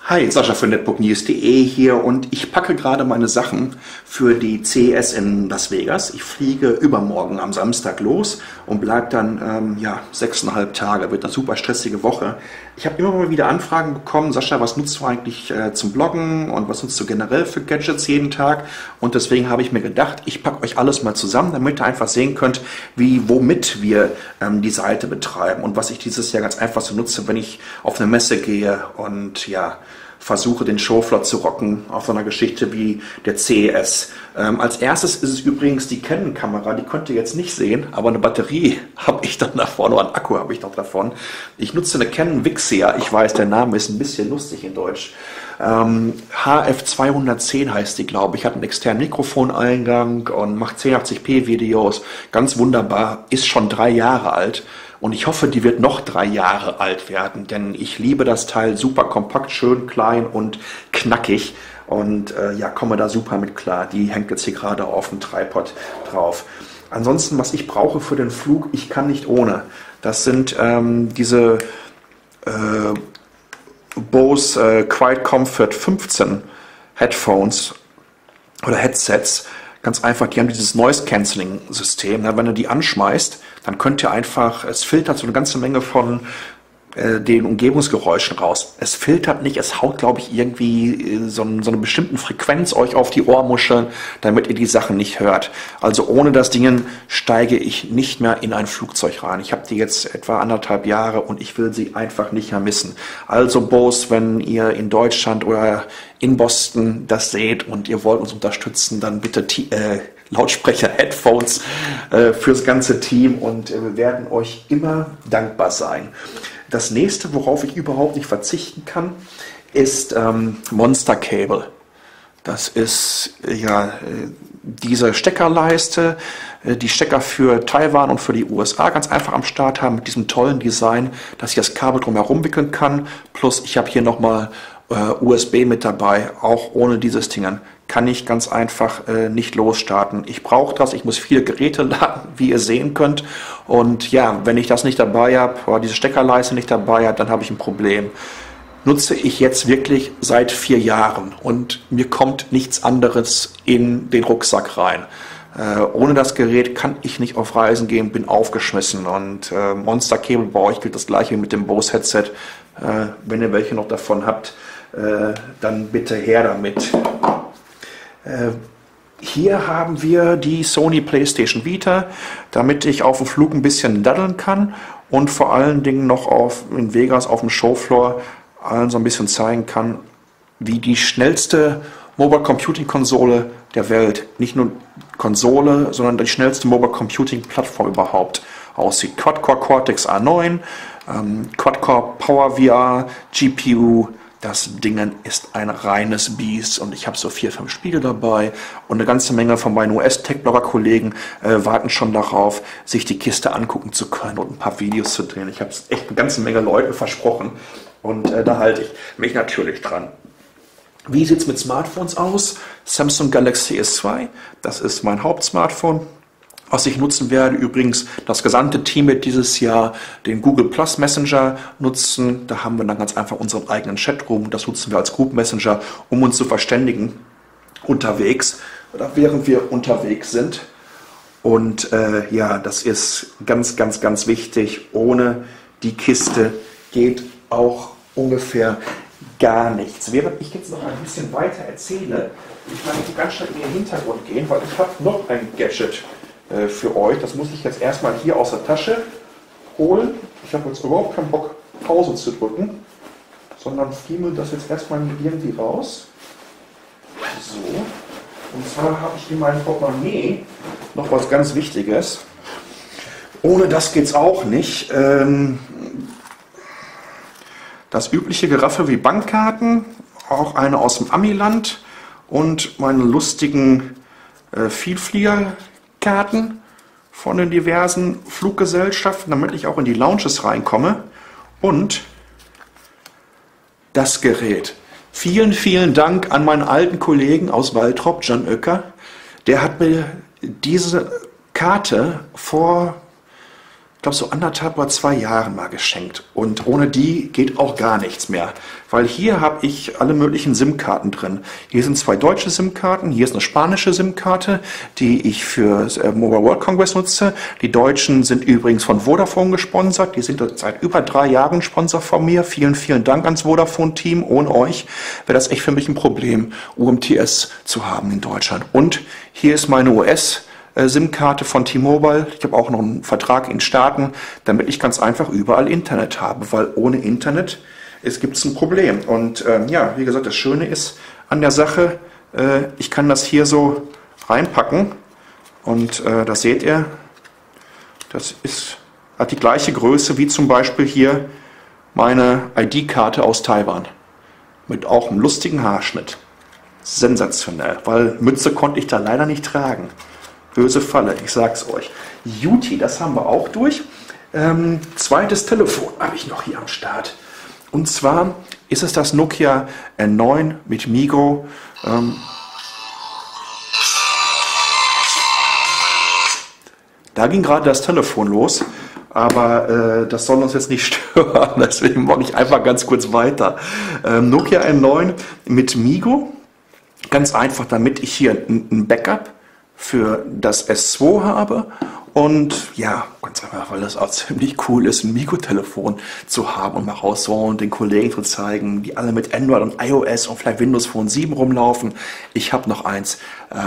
Hi, Sascha von netbooknews.de hier und ich packe gerade meine Sachen für die CES in Las Vegas. Ich fliege übermorgen am Samstag los und bleibe dann 6,5 Tage. Wird eine super stressige Woche. Ich habe immer mal wieder Anfragen bekommen, Sascha, was nutzt du eigentlich zum Bloggen und was nutzt du generell für Gadgets jeden Tag? Und deswegen habe ich mir gedacht, ich packe euch alles mal zusammen, damit ihr einfach sehen könnt, womit wir die Seite betreiben und was ich dieses Jahr ganz einfach so nutze, wenn ich auf eine Messe gehe und versuche den Showfloor zu rocken auf so einer Geschichte wie der CES. Als erstes ist es übrigens die Canon-Kamera, die könnt ihr jetzt nicht sehen, aber eine Batterie habe ich dann davon, oder einen Akku habe ich noch davon. Ich nutze eine Canon Vixia, ich weiß, der Name ist ein bisschen lustig in Deutsch. HF210 heißt die, glaube ich, hat einen externen Mikrofoneingang und macht 1080p Videos, ganz wunderbar, ist schon 3 Jahre alt. Und ich hoffe, die wird noch 3 Jahre alt werden, denn ich liebe das Teil, super kompakt, schön klein und knackig und komme da super mit klar. Die hängt jetzt hier gerade auf dem Tripod drauf. Ansonsten, was ich brauche für den Flug, ich kann nicht ohne. Das sind diese Bose Quiet Comfort 15 Headphones oder Headsets. Ganz einfach, die haben dieses Noise-Canceling-System. Wenn du die anschmeißt, dann könnt ihr einfach, es filtert so eine ganze Menge von den Umgebungsgeräuschen raus. Es filtert nicht, es haut, glaube ich, irgendwie so eine bestimmte Frequenz euch auf die Ohrmuscheln, damit ihr die Sachen nicht hört. Also ohne das Ding steige ich nicht mehr in ein Flugzeug rein. Ich habe die jetzt etwa 1,5 Jahre und ich will sie einfach nicht mehr missen. Also Bose, wenn ihr in Deutschland oder in Boston das seht und ihr wollt uns unterstützen, dann bitte Lautsprecher, Headphones fürs ganze Team und wir werden euch immer dankbar sein. Das nächste, worauf ich überhaupt nicht verzichten kann, ist Monster Cable. Das ist diese Steckerleiste, die Stecker für Taiwan und für die USA ganz einfach am Start haben mit diesem tollen Design, dass ich das Kabel drumherum wickeln kann. Plus ich habe hier nochmal USB mit dabei, auch ohne dieses Ding kann ich ganz einfach nicht losstarten. Ich brauche das, ich muss viele Geräte laden, wie ihr sehen könnt. Und ja, wenn ich das nicht dabei habe, oder diese Steckerleiste nicht dabei habe, dann habe ich ein Problem. Nutze ich jetzt wirklich seit 4 Jahren und mir kommt nichts anderes in den Rucksack rein. Ohne das Gerät kann ich nicht auf Reisen gehen, bin aufgeschmissen. Und Monster Cable bei euch gilt das gleiche wie mit dem Bose Headset. Wenn ihr welche noch davon habt, dann bitte her damit. Hier haben wir die Sony PlayStation Vita, damit ich auf dem Flug ein bisschen daddeln kann und vor allen Dingen noch in Vegas auf dem Showfloor allen so ein bisschen zeigen kann, wie die schnellste Mobile Computing Konsole der Welt, nicht nur Konsole, sondern die schnellste Mobile Computing Plattform überhaupt aussieht. Quad-Core Cortex A9, Quad-Core PowerVR, GPU. Das Ding ist ein reines Biest und ich habe so 4, 5 Spiele dabei und eine ganze Menge von meinen US-Tech-Blogger-Kollegen warten schon darauf, sich die Kiste angucken zu können und ein paar Videos zu drehen. Ich habe es echt eine ganze Menge Leuten versprochen und da halte ich mich natürlich dran. Wie sieht es mit Smartphones aus? Samsung Galaxy S2, das ist mein Hauptsmartphone. Was ich nutzen werde, übrigens das gesamte Team wird dieses Jahr den Google Plus Messenger nutzen. Da haben wir dann ganz einfach unseren eigenen Chatroom. Das nutzen wir als Group Messenger, um uns zu verständigen unterwegs oder während wir unterwegs sind. Und das ist ganz, ganz, ganz wichtig. Ohne die Kiste geht auch ungefähr gar nichts. Während ich jetzt noch ein bisschen weiter erzähle, ich möchte ganz schnell in den Hintergrund gehen, weil ich habe noch ein Gadget für euch. Das muss ich jetzt erstmal hier aus der Tasche holen. Ich habe jetzt überhaupt keinen Bock, Pause zu drücken, sondern friemel das jetzt erstmal irgendwie raus. So. Und zwar habe ich in meinem Portemonnaie noch was ganz Wichtiges. Ohne das geht es auch nicht. Das übliche Geraffe wie Bankkarten, auch eine aus dem Amiland und meine lustigen Vielfliegerkarten von den diversen Fluggesellschaften, damit ich auch in die Lounges reinkomme. Und das Gerät. Vielen, vielen Dank an meinen alten Kollegen aus Waltrop, Jan Oecker. Der hat mir diese Karte vor glaube, so 1,5 oder 2 Jahren mal geschenkt. Und ohne die geht auch gar nichts mehr. Weil hier habe ich alle möglichen SIM-Karten drin. Hier sind 2 deutsche SIM-Karten, hier ist eine spanische SIM-Karte, die ich für Mobile World Congress nutze. Die deutschen sind übrigens von Vodafone gesponsert. Die sind seit über 3 Jahren Sponsor von mir. Vielen, vielen Dank ans Vodafone-Team. Ohne euch wäre das echt für mich ein Problem, UMTS zu haben in Deutschland. Und hier ist meine US- SIM-Karte von T-Mobile. Ich habe auch noch einen Vertrag in Staaten, damit ich ganz einfach überall Internet habe, weil ohne Internet gibt es ein Problem. Und ja, wie gesagt, das Schöne ist an der Sache, ich kann das hier so reinpacken und das seht ihr, das hat die gleiche Größe wie zum Beispiel hier meine ID-Karte aus Taiwan mit auch einem lustigen Haarschnitt. Sensationell, weil Mütze konnte ich da leider nicht tragen. Böse Falle, ich sag's euch. Juti, das haben wir auch durch. Zweites Telefon habe ich noch hier am Start. Und zwar ist es das Nokia N9 mit Migro. Da ging gerade das Telefon los, aber das soll uns jetzt nicht stören. Deswegen mache ich einfach ganz kurz weiter. Nokia N9 mit Migro. Ganz einfach, damit ich hier ein Backup für das S2 habe und ja, ganz einfach, weil das auch ziemlich cool ist, ein Mikrotelefon zu haben und mal rauszuholen und den Kollegen zu zeigen, die alle mit Android und iOS und vielleicht Windows Phone 7 rumlaufen. Ich habe noch eins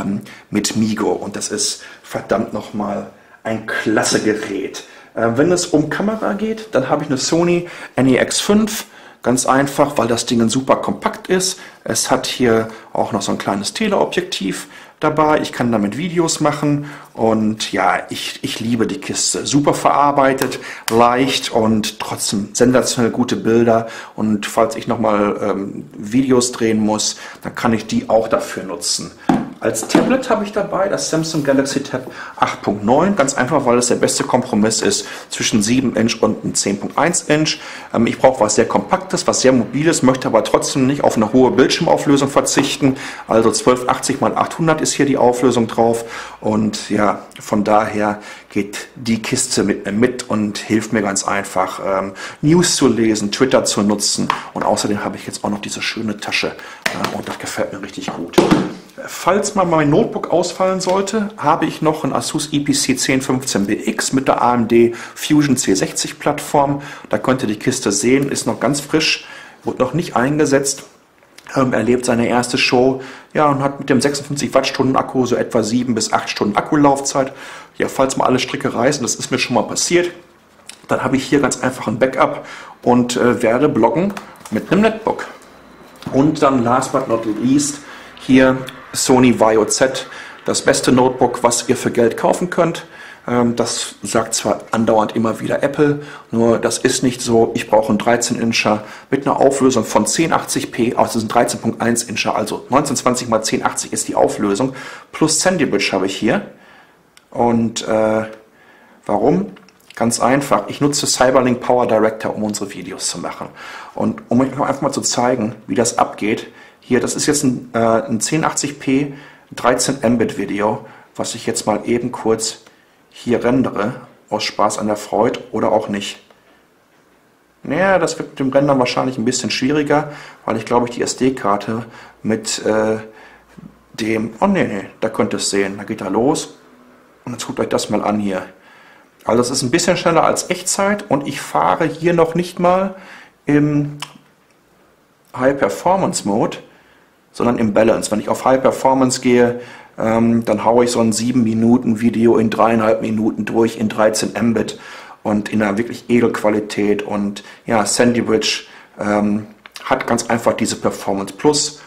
mit Migo und das ist verdammt nochmal ein klasse Gerät. Wenn es um Kamera geht, dann habe ich eine Sony NEX5. Ganz einfach, weil das Ding super kompakt ist. Es hat hier auch noch so ein kleines Teleobjektiv dabei. Ich kann damit Videos machen und ja, ich liebe die Kiste. Super verarbeitet, leicht und trotzdem sensationell gute Bilder. Und falls ich nochmal Videos drehen muss, dann kann ich die auch dafür nutzen. Als Tablet habe ich dabei das Samsung Galaxy Tab 8.9, ganz einfach, weil es der beste Kompromiss ist zwischen 7 Inch und einem 10.1 Inch. Ich brauche was sehr Kompaktes, was sehr Mobiles, möchte aber trotzdem nicht auf eine hohe Bildschirmauflösung verzichten. Also 1280 x 800 ist hier die Auflösung drauf und ja, von daher geht die Kiste mit mir mit und hilft mir ganz einfach, News zu lesen, Twitter zu nutzen und außerdem habe ich jetzt auch noch diese schöne Tasche und das gefällt mir richtig gut. Falls mal mein Notebook ausfallen sollte, habe ich noch ein Asus EPC 1015BX mit der AMD Fusion C60 Plattform. Da könnt ihr die Kiste sehen, ist noch ganz frisch, wurde noch nicht eingesetzt. Erlebt seine erste Show, ja, und hat mit dem 56 Wattstunden Akku so etwa 7 bis 8 Stunden Akkulaufzeit. Ja, falls mal alle Stricke reißen, das ist mir schon mal passiert, dann habe ich hier ganz einfach ein Backup und werde bloggen mit einem Netbook. Und dann last but not least hier Sony Vaio Z, das beste Notebook, was ihr für Geld kaufen könnt. Das sagt zwar andauernd immer wieder Apple, nur das ist nicht so. Ich brauche einen 13-Incher mit einer Auflösung von 1080p, also ein 13.1-Incher, also 1920 x 1080 ist die Auflösung, plus Sandy Bridge habe ich hier. Und warum? Ganz einfach, ich nutze Cyberlink Power Director, um unsere Videos zu machen. Und um euch einfach mal zu zeigen, wie das abgeht, hier, das ist jetzt ein 1080p 13 Mbit Video, was ich jetzt mal eben kurz hier rendere, aus Spaß an der Freude oder auch nicht. Naja, das wird mit dem Rendern wahrscheinlich ein bisschen schwieriger, weil ich glaube, die SD-Karte mit dem... Oh nee, da könnt ihr es sehen, da geht er los. Und jetzt guckt euch das mal an hier. Also es ist ein bisschen schneller als Echtzeit und ich fahre hier noch nicht mal im High Performance Mode, sondern im Balance. Wenn ich auf High Performance gehe, dann haue ich so ein 7 Minuten Video in 3,5 Minuten durch in 13 Mbit und in einer wirklich Edelqualität. Und ja, Sandy Bridge hat ganz einfach diese Performance Plus.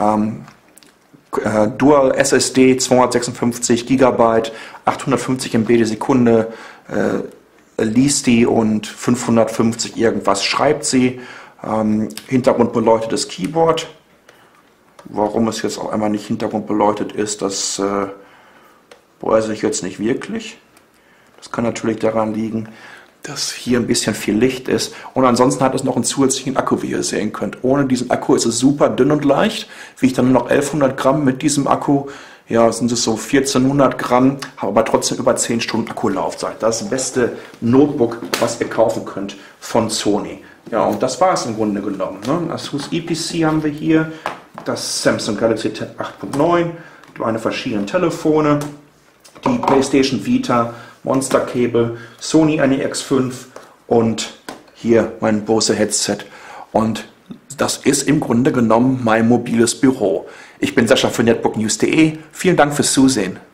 Dual SSD, 256 GB, 850 MB die Sekunde, liest die und 550 irgendwas schreibt sie. Hintergrundbeleuchtetes Keyboard. Warum es jetzt auch einmal nicht hintergrundbeleuchtet ist, das weiß ich jetzt nicht wirklich. Das kann natürlich daran liegen, dass hier ein bisschen viel Licht ist. Und ansonsten hat es noch einen zusätzlichen Akku, wie ihr sehen könnt. Ohne diesen Akku ist es super dünn und leicht. Wiegt dann nur noch 1100 Gramm mit diesem Akku. Ja, sind es so 1400 Gramm, habe aber trotzdem über 10 Stunden Akkulaufzeit. Das ist das beste Notebook, was ihr kaufen könnt von Sony. Ja, und das war es im Grunde genommen. Ne? Asus EPC haben wir hier, das Samsung Galaxy Tab 8.9, meine verschiedenen Telefone, die PlayStation Vita, Monster Cable, Sony NEX5 und hier mein Bose Headset. Und das ist im Grunde genommen mein mobiles Büro. Ich bin Sascha für netbooknews.de. Vielen Dank fürs Zusehen.